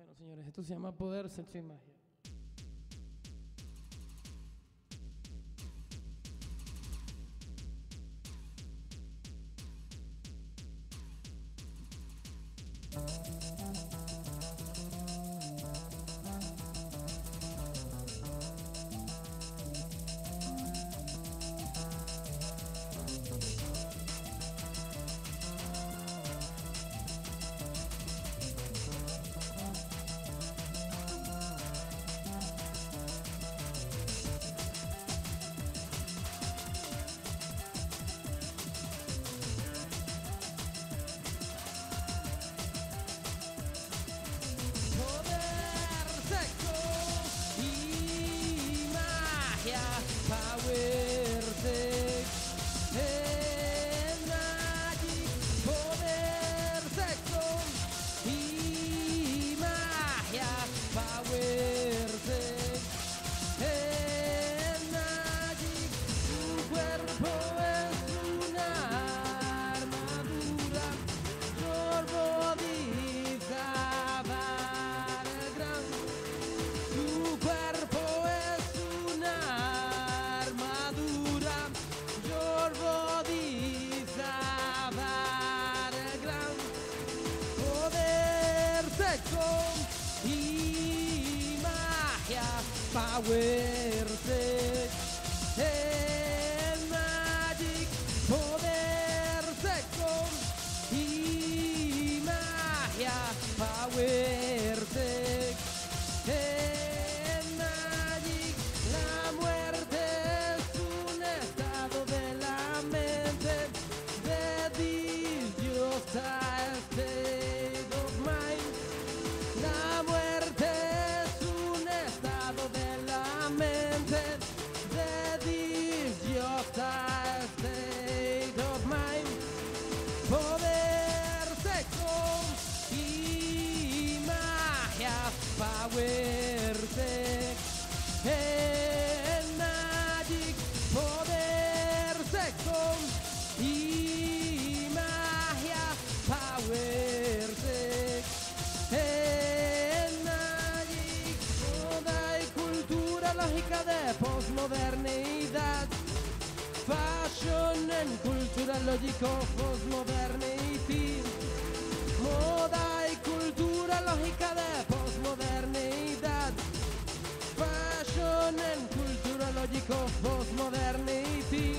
Bueno, señores, esto se llama Poder, Sexo y Magia. Power Sex and Magic, Poder Sexo y Magia. Power Sex and Magic. La muerte es un estado de la mente. The just a state of mind. La muerte es un estado de la mente. Just a state of mind. Poder, sexo y magia. Power, sex and magic. Poder, sexo y magia. Power, sex and magic. Moda y cultura lógica de posmodernidad. Fashion en cultura lógico posmodernity. Moda y cultura lógica de posmodernidad. Fashion en cultura lógico posmodernity.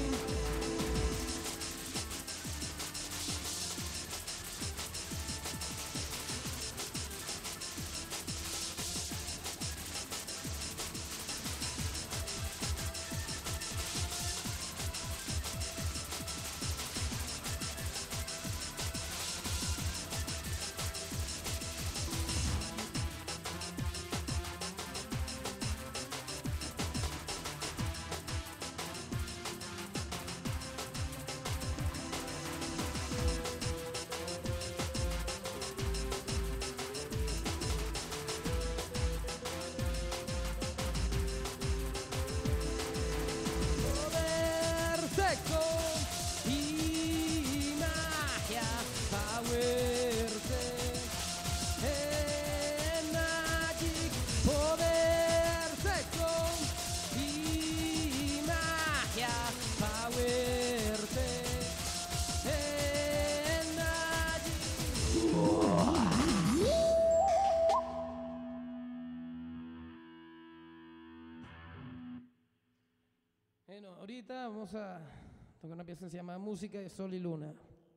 Bueno, ahorita vamos a tocar una pieza que se llama Música de Sol y Luna.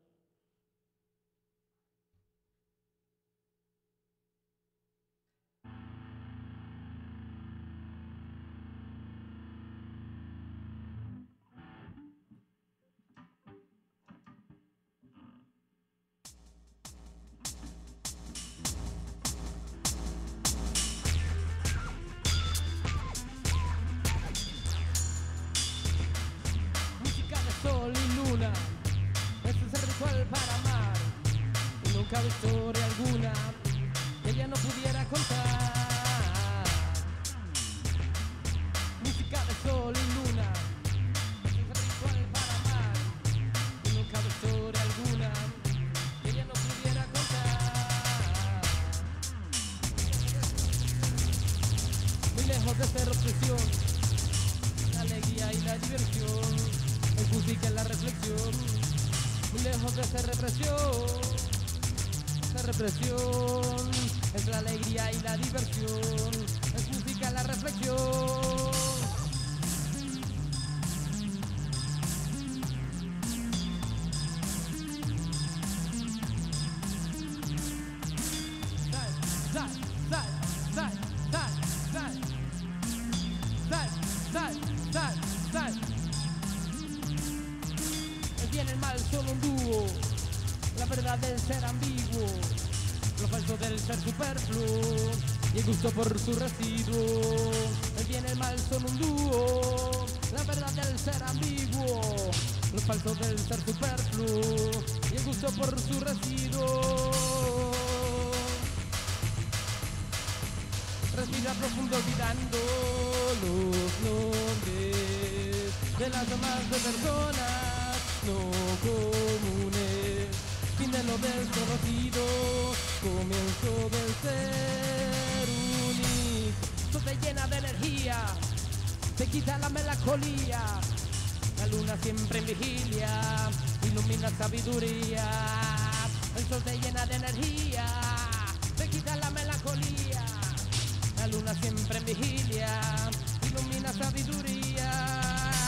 Sol y luna, este es el ritual para amar. Y nunca vi historia alguna que ella no pudiera contar. Música de sol y luna, este es el ritual para amar. Y nunca vi historia alguna que ella no pudiera contar. lejos de ser obsesión, la alegría y la diversión, es música en la reflexión, muy lejos de ser represión, es la alegría y la diversión, es música en la reflexión. El bien y el mal son un dúo, la verdad del ser ambiguo, lo falso del ser superfluo y el gusto por su residuo. El bien y el mal son un dúo, la verdad del ser ambiguo, lo falso del ser superfluo y el gusto por su residuo. Respira profundo olvidando los nombres de las demás de personas no comunes. Fin de lo desconocido, comienzo del ser único. Te llena de energía, te quita la melancolía. La luna siempre en vigilia, ilumina sabiduría. El sol te llena de energía, te quita la melancolía. La luna siempre en vigilia, ilumina sabiduría.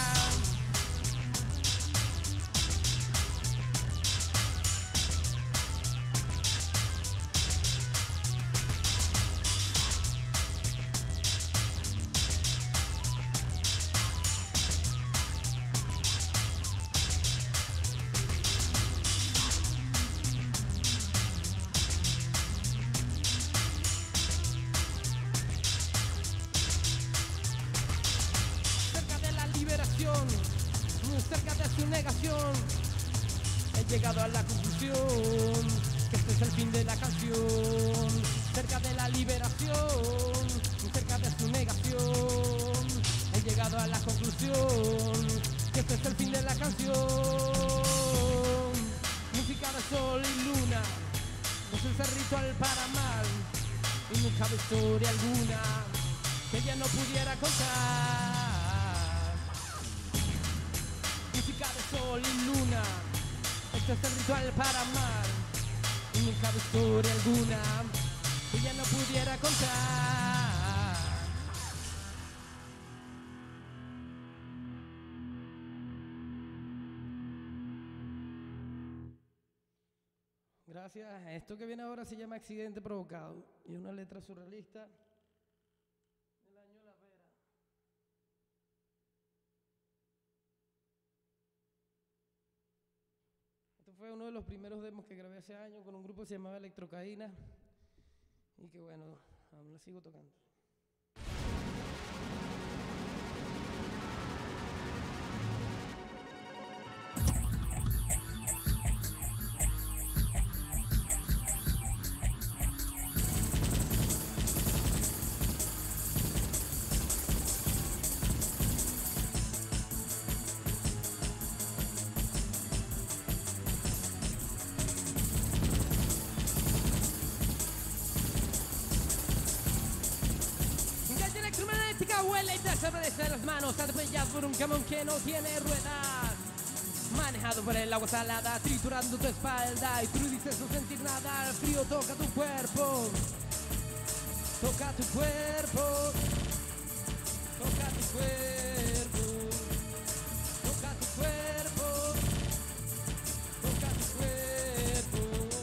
Muy cerca de su negación, he llegado a la conclusión que este es el fin de la canción. Cerca de la liberación, muy cerca de su negación, he llegado a la conclusión que este es el fin de la canción. Música de sol y luna, no es el ritual para mal, y nunca cabe historia alguna que ella no pudiera contar. Música de sol y luna, este es el ritual para amar, y nunca cabe historia alguna que ella no pudiera contar. Gracias. Esto que viene ahora se llama Accidente Provocado y es una letra surrealista del año La Vera. Esto fue uno de los primeros demos que grabé hace años con un grupo que se llamaba Electrocaína y que bueno, aún la sigo tocando. Huele y te desaparece las manos, atropellado por un camión que no tiene ruedas, manejado por el agua salada, triturando tu espalda y tú dices no sentir nada. El frío toca tu cuerpo, toca tu cuerpo, toca tu cuerpo, toca tu cuerpo, toca tu cuerpo.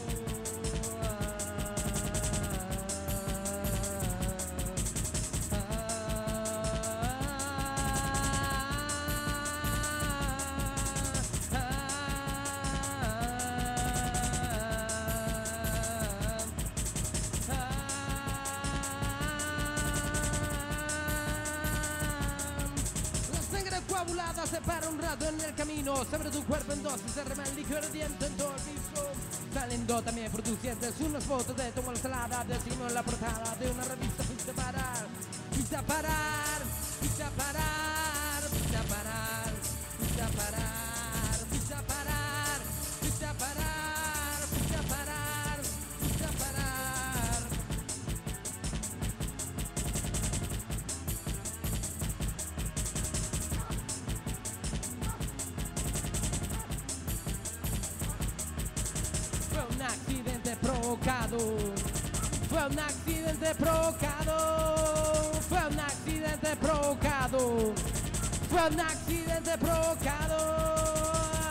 Se para un rato en el camino, se abre tu cuerpo en dos y se rema el líquido ardiente en todo el piso. Saliendo también por tus dientes unas fotos de tu ensalada, de signo en la portada de una revista. Fuiste a parar, fuiste a parar, fuiste a parar, fuiste a parar, fuiste a parar, fuiste a parar, fuiste a parar, fuiste a parar, fuiste a parar. un accidente provocado. Fue un accidente provocado. Fue un accidente provocado. Fue un accidente provocado.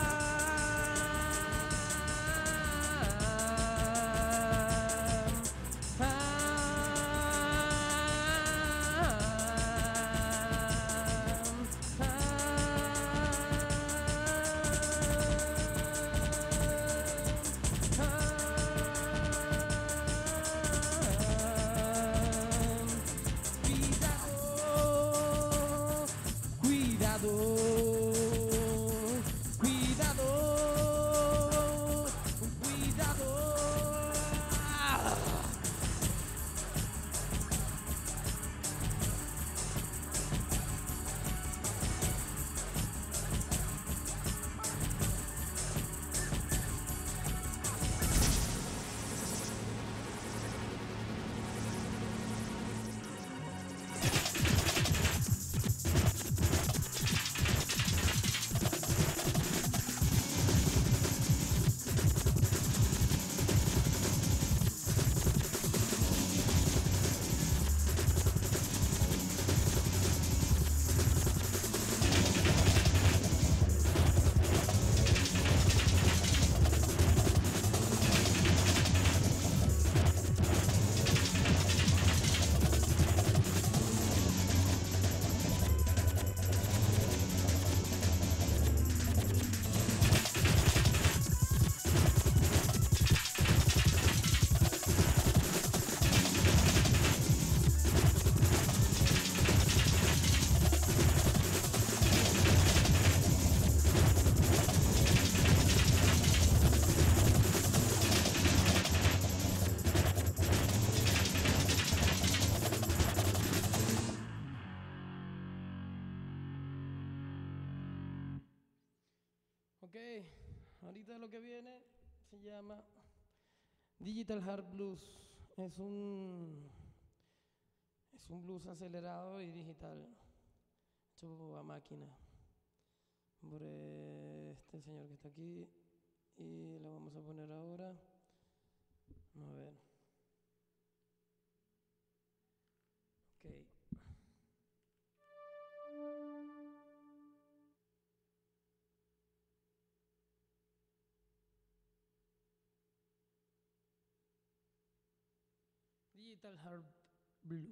Ok, ahorita lo que viene se llama Digital Hard Blues. Es un blues acelerado y digital, hecho a máquina por este señor que está aquí, y lo vamos a poner ahora. A ver. Ok. Digital Hard Blues.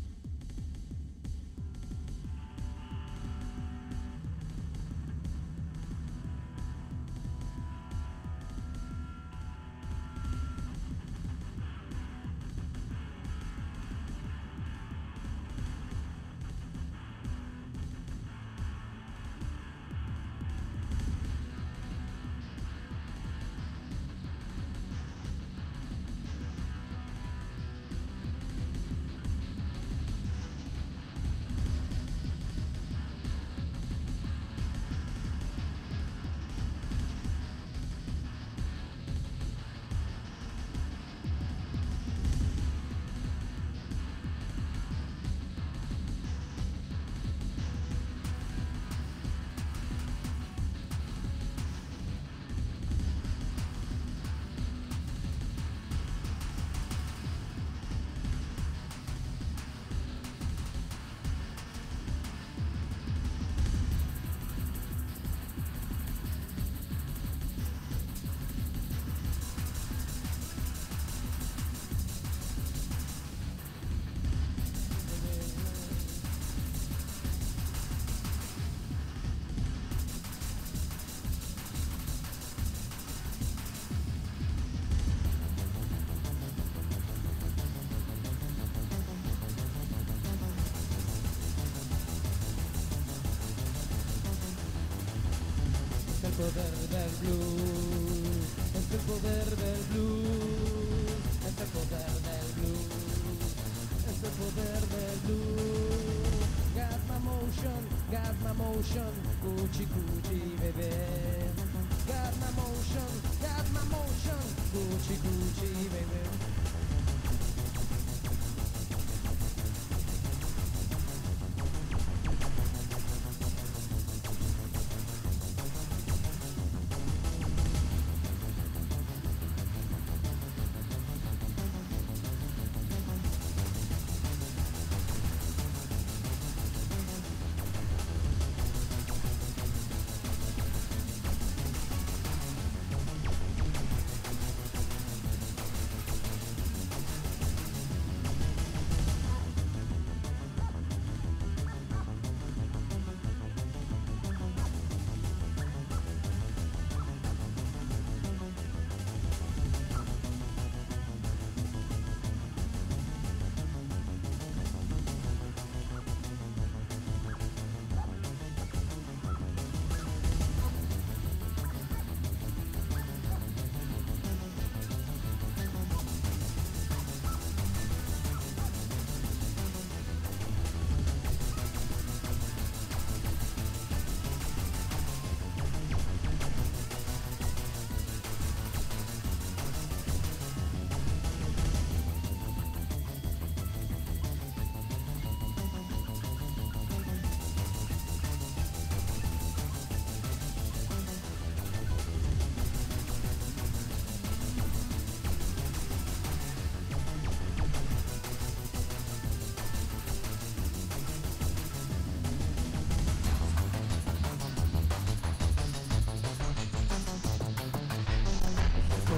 El poder del blues, es el poder del blues, es el poder del blues, es el poder del blues. Got my motion, cuchi cuchi bebé. Got my motion, cuchi cuchi bebé.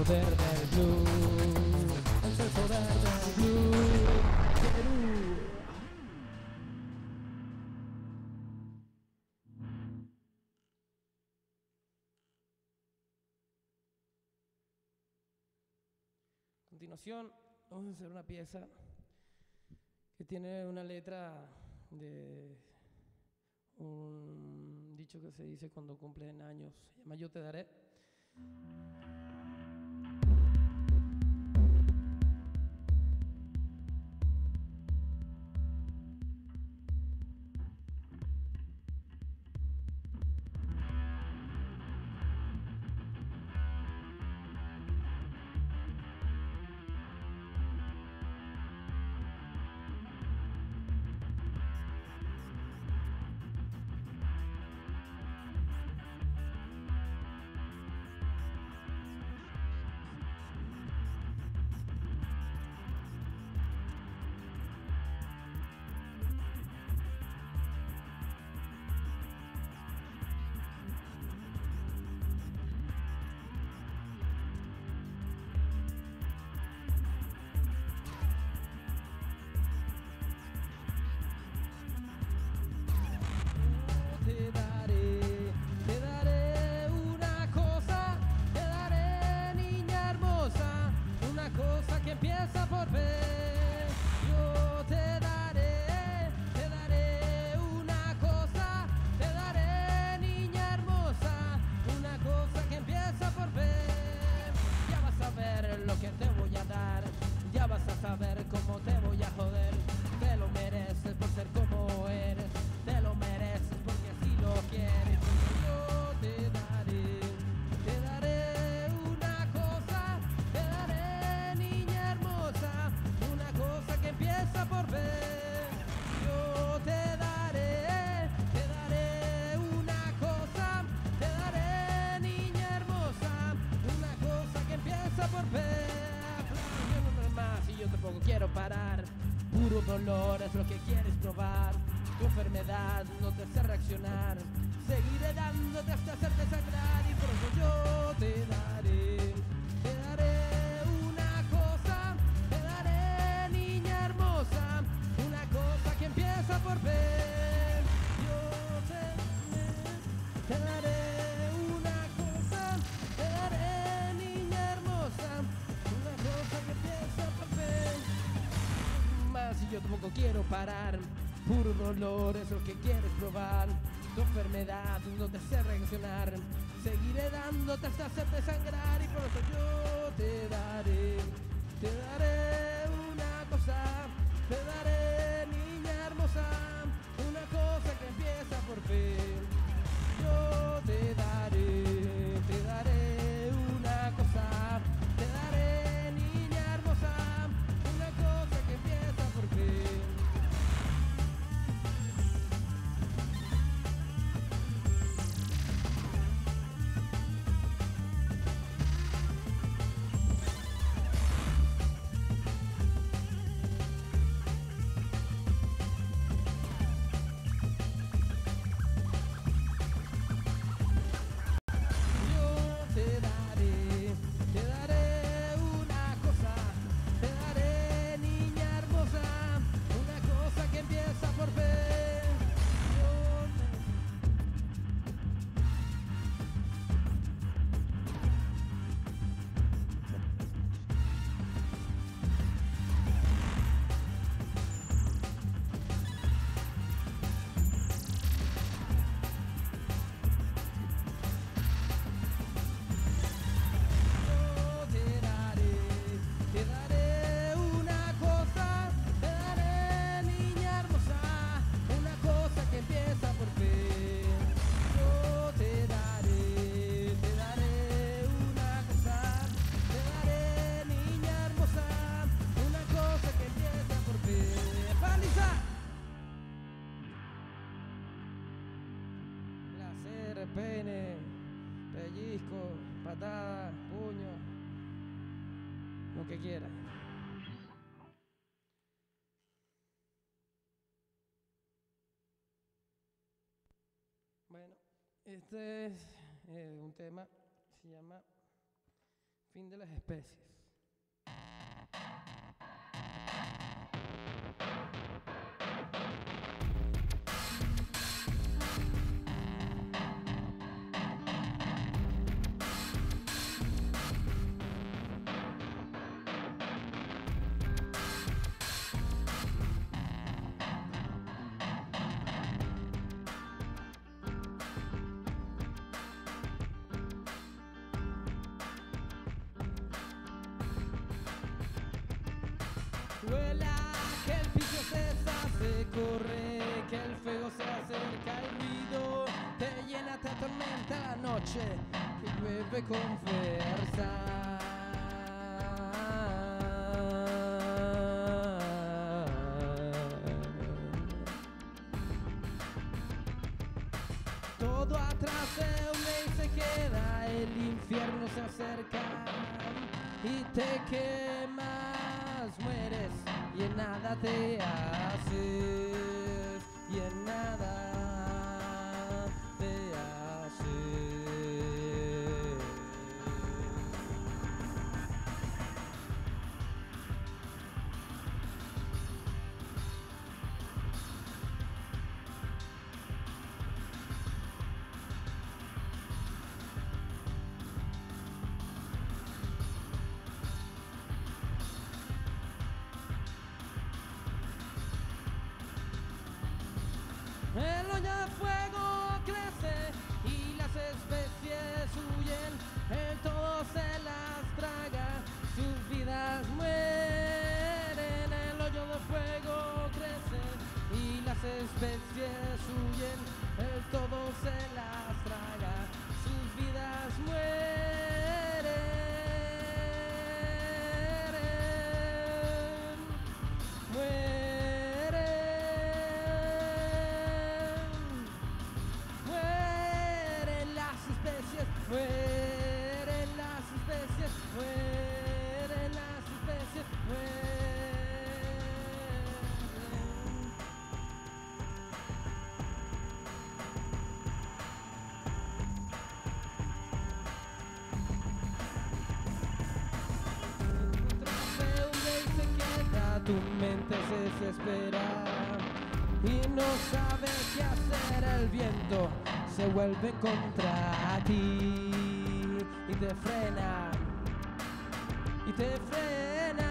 poder del blues, es el poder del blues. Perú. A continuación vamos a hacer una pieza que tiene una letra de un dicho que se dice cuando cumplen años, se llama Yo te daré. Te daré una cosa, te daré niña hermosa, una cosa que empieza por B. Yo te daré una cosa, te daré niña hermosa, una cosa que empieza por B. Ya vas a ver lo que te voy a dar, ya vas a saber cómo te voy a joder. Te lo mereces por ser como eres, te lo mereces porque así lo quieres. Yo te daré una cosa, te daré niña hermosa, una cosa que empieza por B. Yo te daré una cosa, te daré niña hermosa, una cosa que empieza por B. Yo no más y yo tampoco quiero parar. Puro dolor es lo que quieres probar. Tu enfermedad no te hace reaccionar. Seguiré dándote hasta hacerte sangrar. Y por eso yo te daré una cosa, te daré niña hermosa, una cosa que empieza por B. Yo te daré una cosa, te daré niña hermosa, una cosa que empieza por B. Más y yo tampoco quiero parar. Puro dolor es lo que quieres probar. Tu enfermedad no te hace reaccionar. Seguiré dándote hasta hacerte sangrar. Y por eso yo te daré una cosa, te daré niña hermosa, una cosa que empieza por B. Yo te daré una cosa, te daré niña hermosa, una cosa que empieza por B. Pene, pellizco, patada, puño, lo que quiera. Bueno, este es un tema, se llama Fin de las especies. Vuela, que el piso se deshace, corre, que el fuego se acerca, el ruido te llena, te atormenta la noche, que llueve con fuerza. Todo atrás se hunde y se queda, el infierno se acerca y te quemas, mueres y en nada te haces, y en nada te haces. El hoyo de fuego crece y las especies huyen, el todo se las traga, sus vidas mueren. El hoyo de fuego crece y las especies huyen, el todo se las traga, sus vidas mueren. Mueren las especies, mueren las especies, mueren. Se hunde y se queda, tu mente se desespera y no sabe qué hacer, el viento se vuelve contra ti y te frena, y te frena.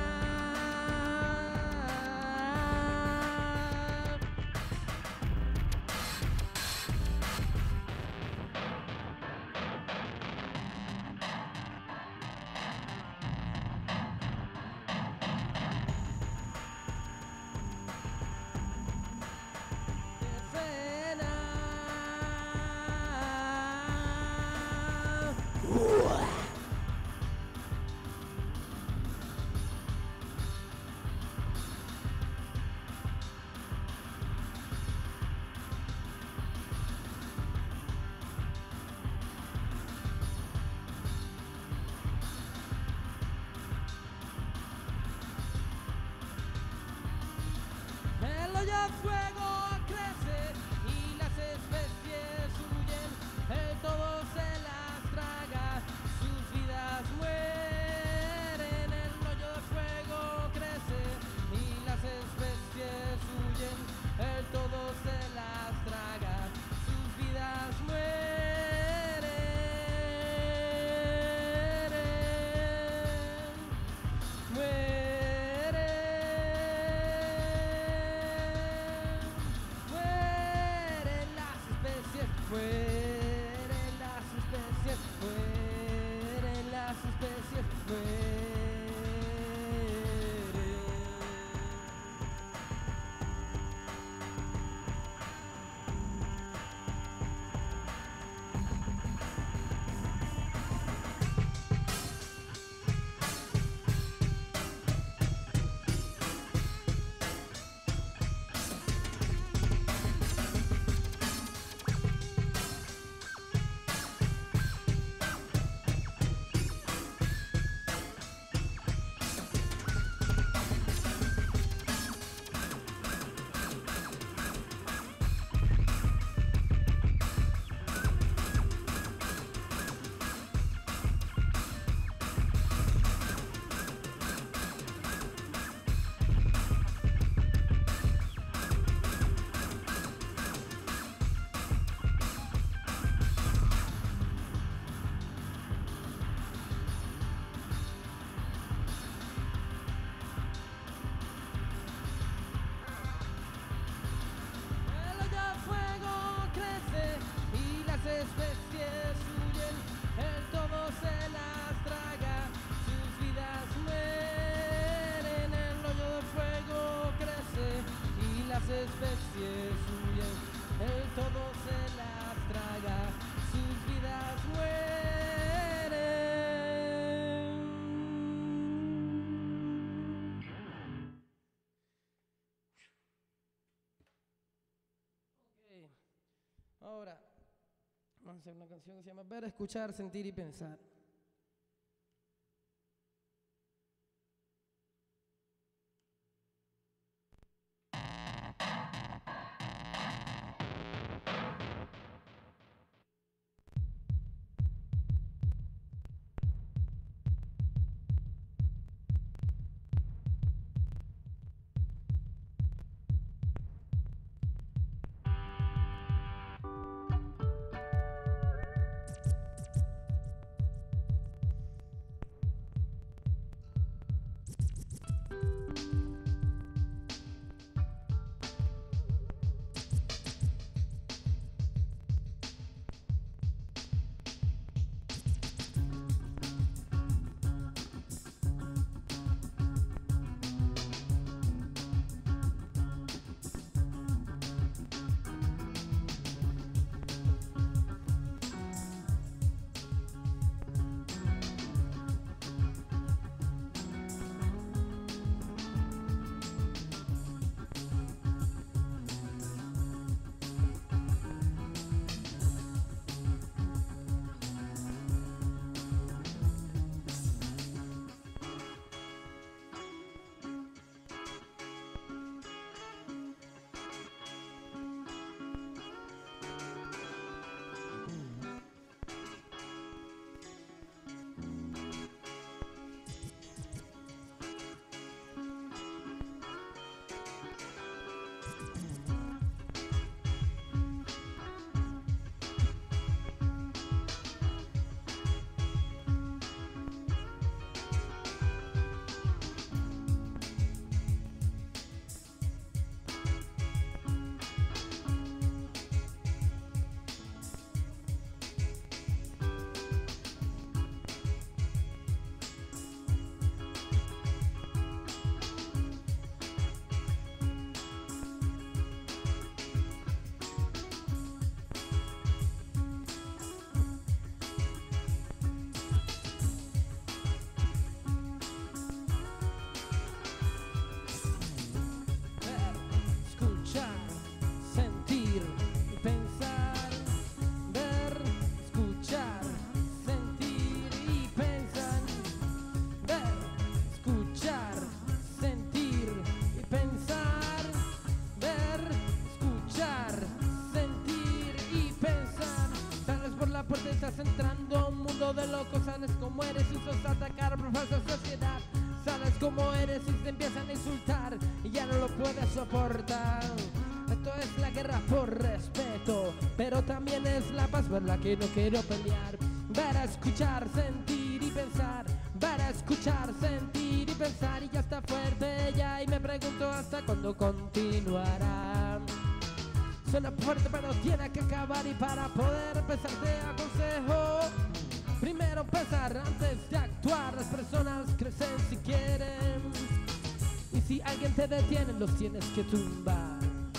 Vamos a hacer una canción que se llama Ver, Escuchar, Sentir y Pensar. Estás entrando a un mundo de locos, sales como eres y sos atacar por falsa sociedad. Sales como eres y te empiezan a insultar y ya no lo puedes soportar. Esto es la guerra por respeto, pero también es la paz por la que no quiero pelear. Ver a escuchar, sentir y pensar. Ver a escuchar, sentir y pensar. Y ya está fuerte ya y me pregunto hasta cuándo continuará. Suena fuerte pero tiene que acabar, y para poder empezar te aconsejo primero pensar antes de actuar. Las personas crecen si quieren, y si alguien te detiene los tienes que tumbar.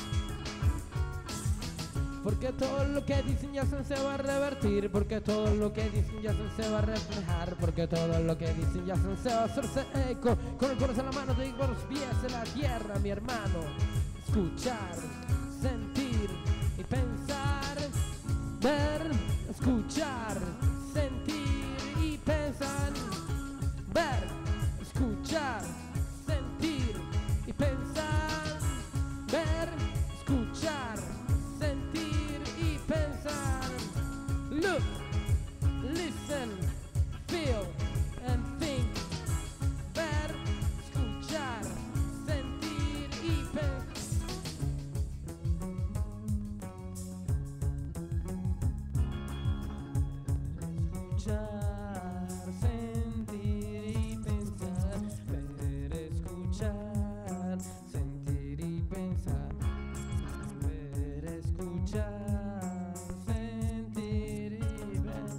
Porque todo lo que dicen y hacen se va a revertir, porque todo lo que dicen y hacen se va a reflejar, porque todo lo que dicen y hacen se va a hacerse eco. Con el corazón en la mano te digo los pies en la tierra, mi hermano. Escuchar, sentir y pensar. Ver, escuchar, sentir y pensar. Ver, escuchar, sentir y pensar. Ver, escuchar, sentir y pensar. Look, listen, feel and think. Ver, escuchar, sentir y pensar. Escuchar, sentir y pensar. Ver, escuchar, sentir y pensar. Ver, escuchar, sentir y pensar.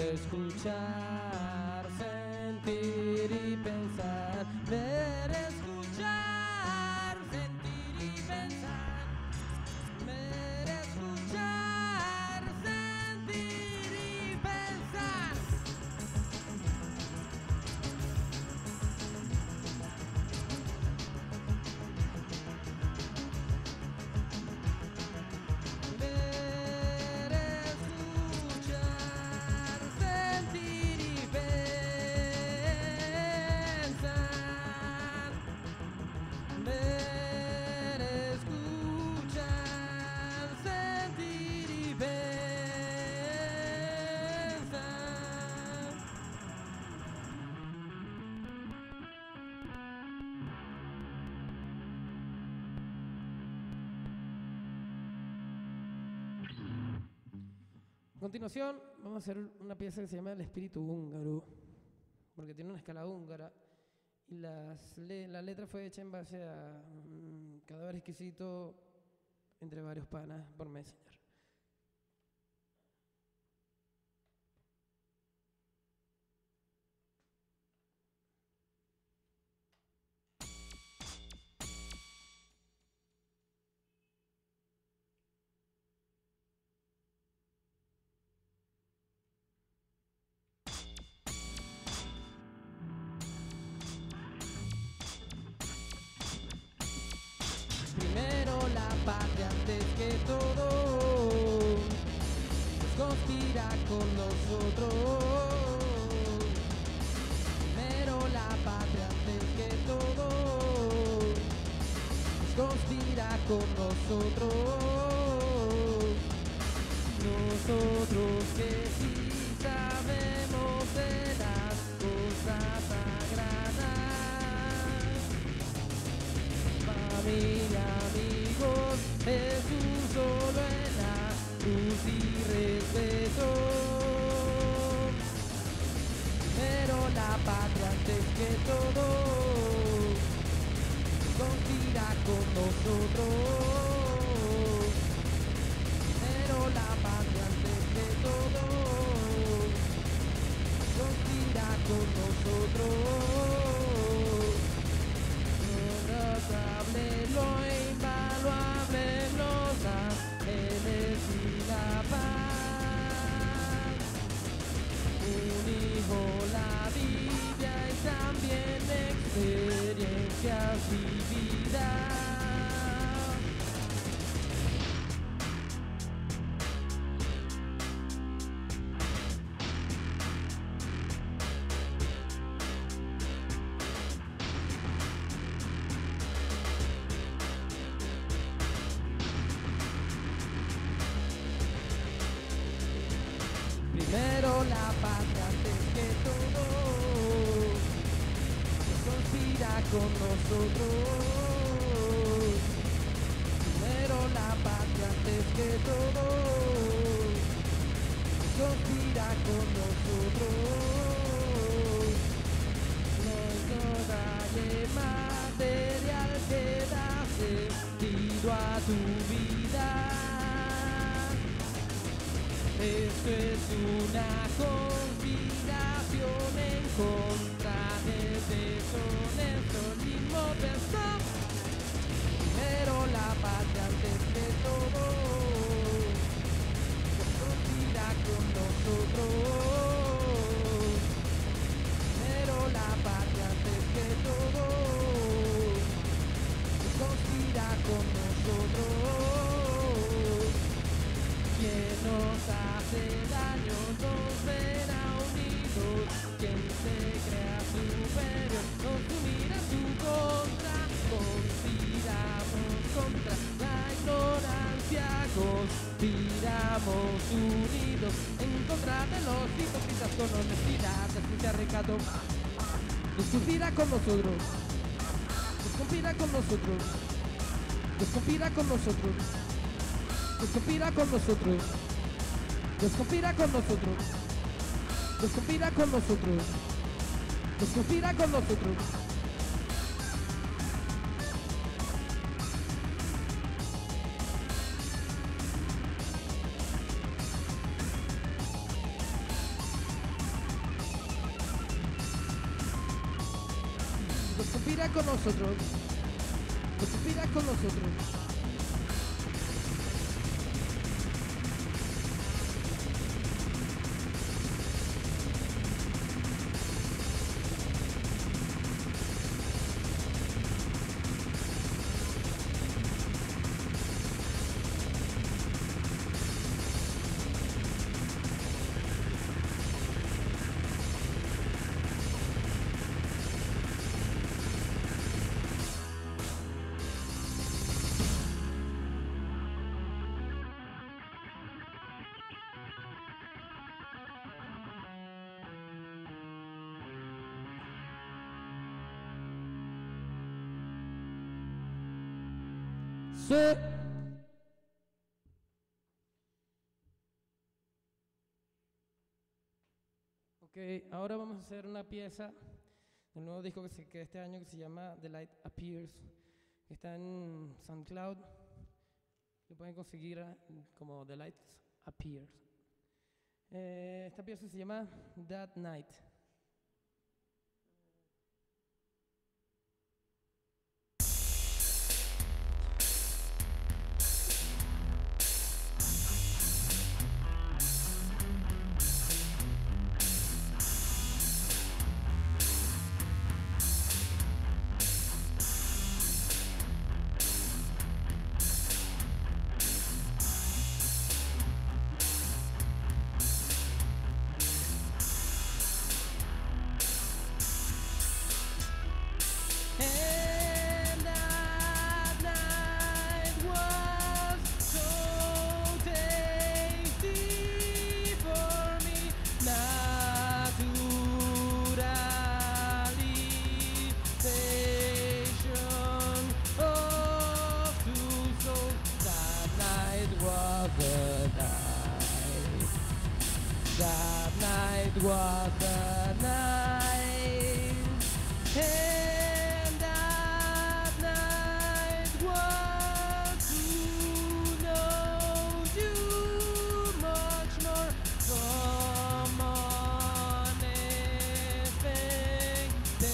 escuchar, sentir y pensar. Ver, escuchar, sentir y pensar. Ver, escuchar, sentir y pensar. Ver, escuchar, sentir y pensar. Ver, escuchar, sentir y pensar. A continuación vamos a hacer una pieza que se llama El espíritu húngaro, porque tiene una escala húngara y la letra fue hecha en base a un cadáver exquisito entre varios panas por Messenger. Primero la patria antes que todo, conspira con nosotros. Primero la patria antes que todo, conspira con nosotros. Nosotros que sí sabemos de las cosas sagradas. Familia, amigos, Jesús solo en la luz y respeto. Pero la patria antes que todo, conspira con nosotros. Pero la patria antes que todo, conspira con nosotros. Notable, lo invaluable, los ángeles y la paz. Un hijo, la Biblia y también experiencias vividas. Primero la patria antes que todo, conspira con nosotros. Primero la patria antes que todo, conspira con nosotros. Nos dalle material que da sentido a tu vida. Esto es una conspiración en contra de deshonestismo personal. Primero la patria antes que todo, conspira con nosotros. Primero la patria antes que todo, conspira con nosotros. Quien nos hace daño nos verá unidos. Quien se crea superior nos unirá en su contra. Conspiramos contra la ignorancia. Conspiramos unidos en contra de los hipócritas con honestidad, justicia, recato. Nos conspira con nosotros. Nos conspira con nosotros. Nos conspira con nosotros. Nos conspira con nosotros. Nos conspira con nosotros. Nos conspira con nosotros. Nos conspira con nosotros. suspira con nosotros. Suspira con nosotros. Sí. Ok, ahora vamos a hacer una pieza del nuevo disco que este año que se llama The Light Appears, que está en SoundCloud. Lo pueden conseguir como The Light Appears. Esta pieza se llama That Night. That night was the night, and that night was to know you much more. Come on, anything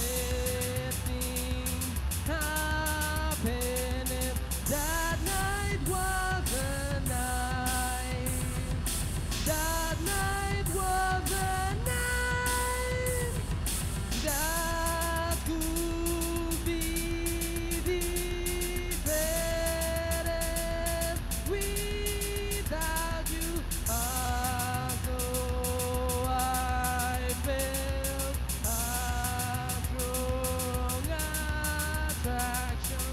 happening. That night was the night. That night was the night that could be different without you. So I felt a strong attraction.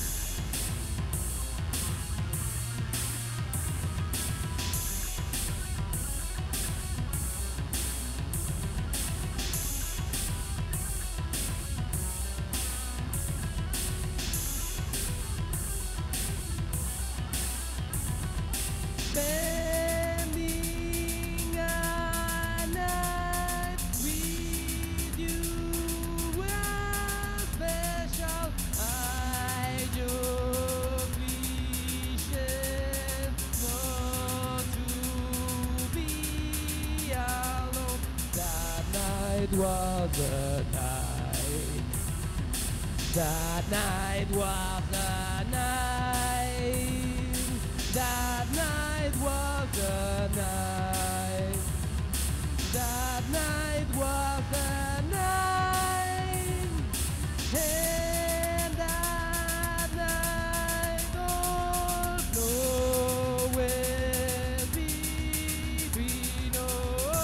Spending a night with you was special. I just wish not to be alone. That night was the night. That night was the night. That night was the night. That night was the night. And that night all flowed between us.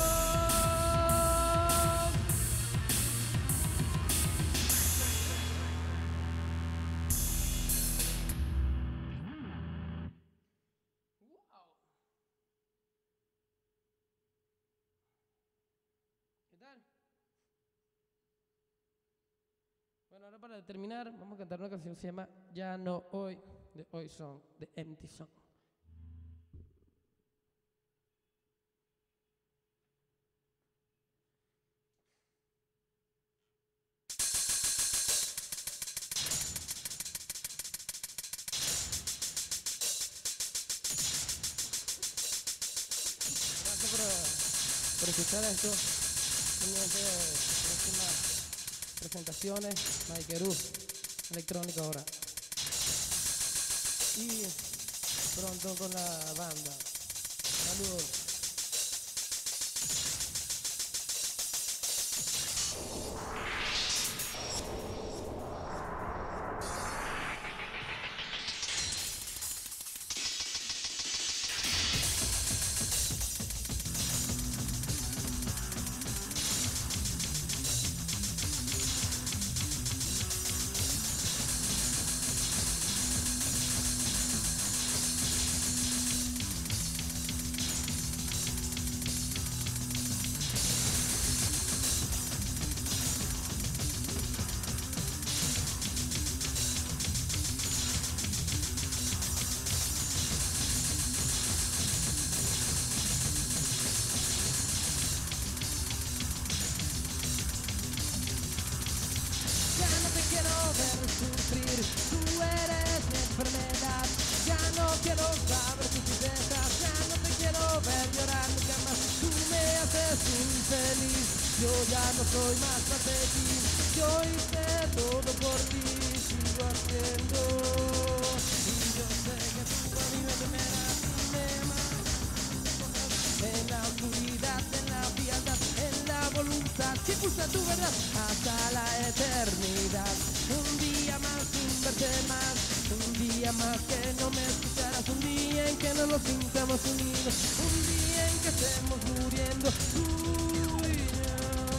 ¿Qué tal? Bueno, ahora para terminar, vamos a cantar una canción que se llama Ya no hoy, de Hoy Song, de Empty Song. Gracias por escuchar esto. Próxima presentaciones, Maikeru, electrónica ahora. Y pronto con la banda. Saludos. Sufrir, tú eres mi enfermedad. Ya no quiero saber tus tristezas, ya no te quiero ver llorar nunca más. Tú me haces infeliz, yo ya no soy más parte de ti. Yo hice todo por ti, sigo haciendo. Y yo sé que tú a mí me temerás y me amas. En la oscuridad, en la frialdad, en la voluntad que pulsa tu verdad hasta la eternidad. Un día más sin verte más, un día más que no me escucharás, un día en que no nos sintamos unidos, un día en que estemos muriendo tú y yo.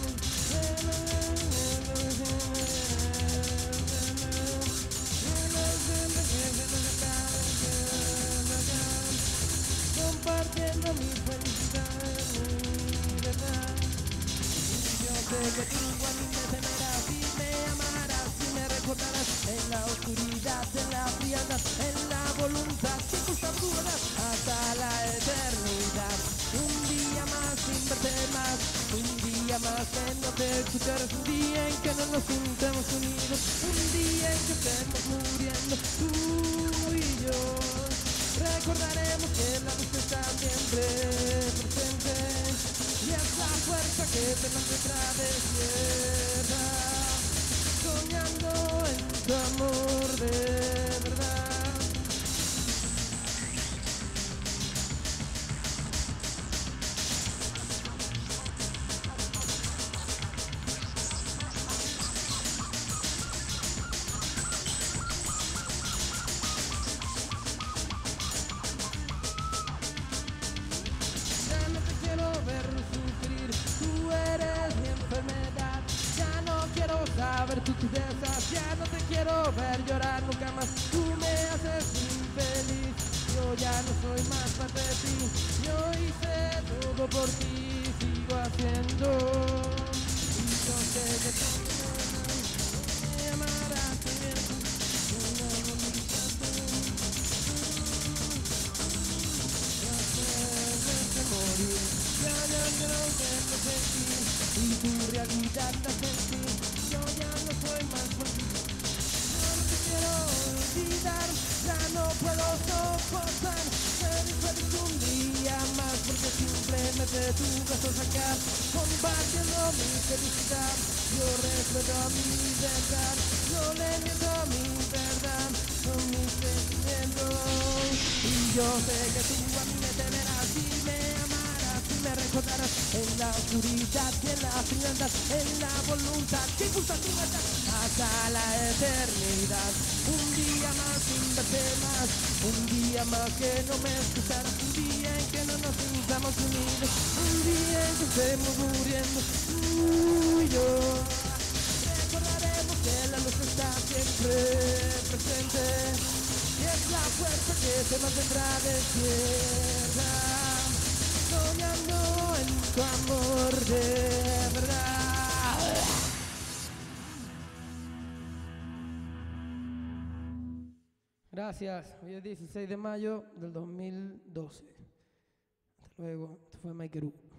Compartiendo mi felicidad, mi verdad. Yo sé que tú a mí me temerás y me amarás y me recordarás en la oscuridad, en la frialdad, en la voluntad que pulsa tu verdad hasta la eternidad. Un día más sin verte más, un día más que no te escucharás, un día en que no nos sintamos unidos, un día en que estemos muriendo tú y yo. Recordaremos que la luz está siempre presente y es la fuerza que te mantendrá despierta, soñando en tu amor de verdad. Ya no te quiero ver sufrir, tú eres mi enfermedad. Ya no quiero saber tus tristezas, ya no te quiero ver llorar nunca más. Tú me haces infeliz, yo ya no soy más parte de ti. Yo hice todo por ti, sigo haciendo. Y yo sé que tú me amarás también. Morir, ya no quiero sentir y tu realidad la sentí. Yo ya no soy más por ti, yo no te quiero olvidar, ya no puedo soportar ser infeliz un día más porque simplemente tú vas a sacar compartiendo mi felicidad. Yo respeto mi verdad, yo le miento a mi verdad, son mis sentimientos. Y yo sé que tú a mí me temerás y me amarás y me recordarás en la oscuridad y en la frialdad, en la voluntad que impulsa tu verdad hasta la eternidad. Un día más sin verte más, un día más que no me escucharás, un día en que no nos sintamos unidos, un día en que estemos muriendo tú y yo. Recordaremos que la luz está siempre presente y es la fuerza que te mantendrá despierta, soñando en tu amor de verdad. Gracias, hoy es 16 de mayo del 2012. Hasta luego, esto fue Maikeru.